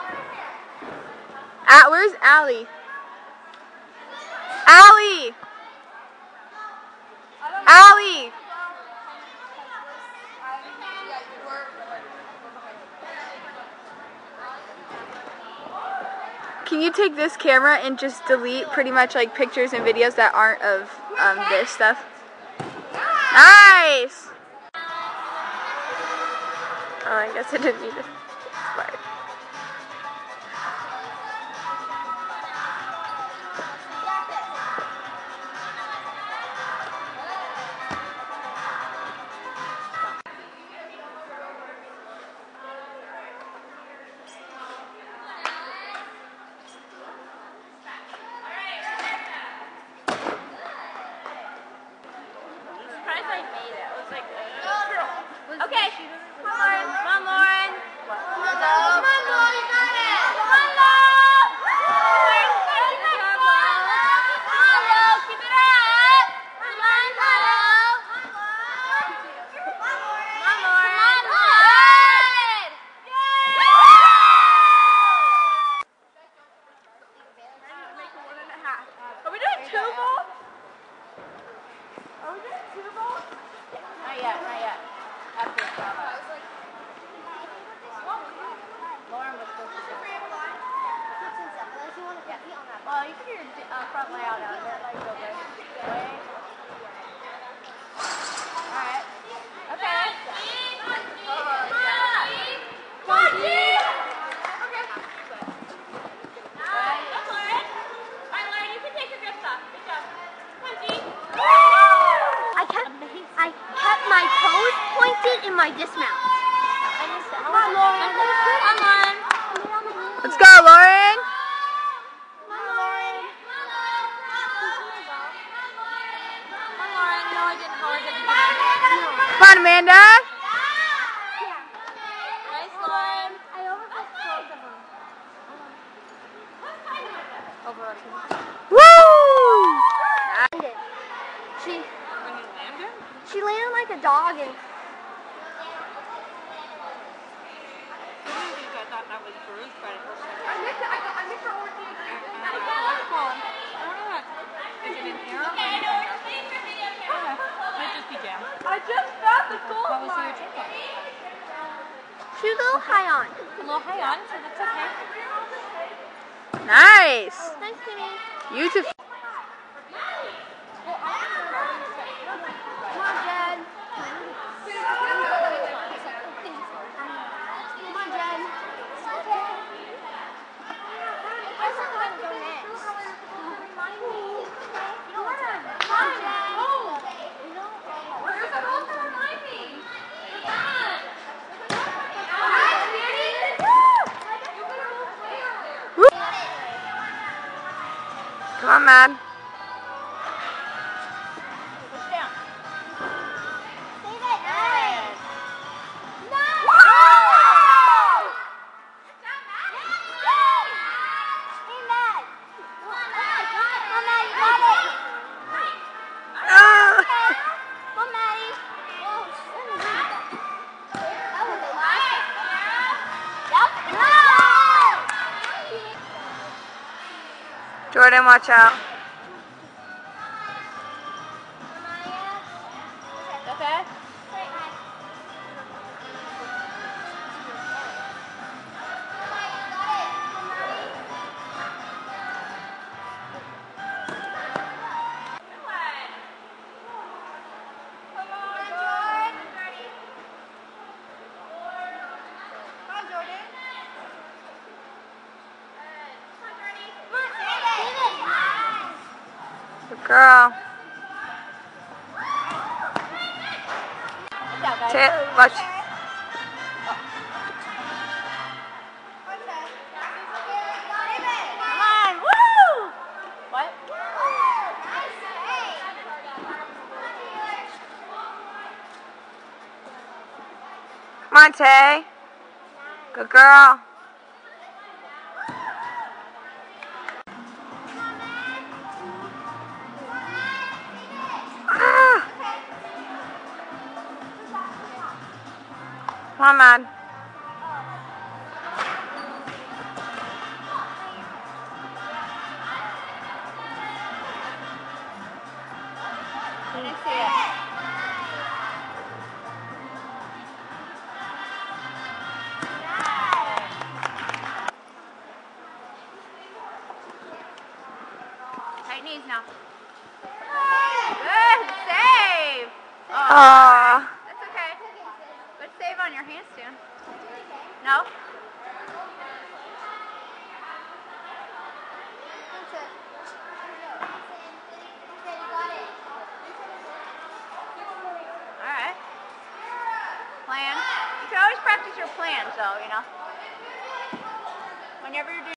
Where's Allie? Allie! Allie! Can you take this camera and just delete pretty much like pictures and videos that aren't of this stuff? Nice! Oh, I guess I didn't need to slide. Okay, come on, Lauren. Come on, Lauren, you got it. Come on, Lauren. Come on, Lauren, keep it up. Come on, Lauren. Come on, Lauren. Are we doing 2 balls? Are we doing 2 balls? Not yet, not yet. After the stop. Lauren was supposed to go. Well, you can do your front layout out there. Like go good. Way. Alright. Okay. Come on, G! Okay. That's Lauren. Alright, Lauren, you can take your grips off. Good job. Come on, G. I kept my toes pointed in my dismount. Come on, Lauren. Come on. Let's go, Lauren! Come on, Lauren. Come on, Lauren. No, I didn't. How I didn't. Come on, Amanda! Nice, Lauren. I overflowed both of them. Woo! She landed like a dog and I thought that was Bruce, but it was I missed her orchid. Is it in here? Okay, I know what you're saying for video camera. Might just be jam. I just found the gold How was your drink? She's a little high on. A little high on, so that's okay. Nice! Thanks, Timmy. You too. Come on, Jen. Come on, Jen. Come on, man. Push down. Jordan, watch out. Okay. Good girl. Watch. Come on, woo! What? Come on, Tay. Good girl. Come on, man. knees now. Good save. Aww. That's okay. Good save on your handstand. No? Alright. Plan. You can always practice your plan, so, you know. Whenever you're doing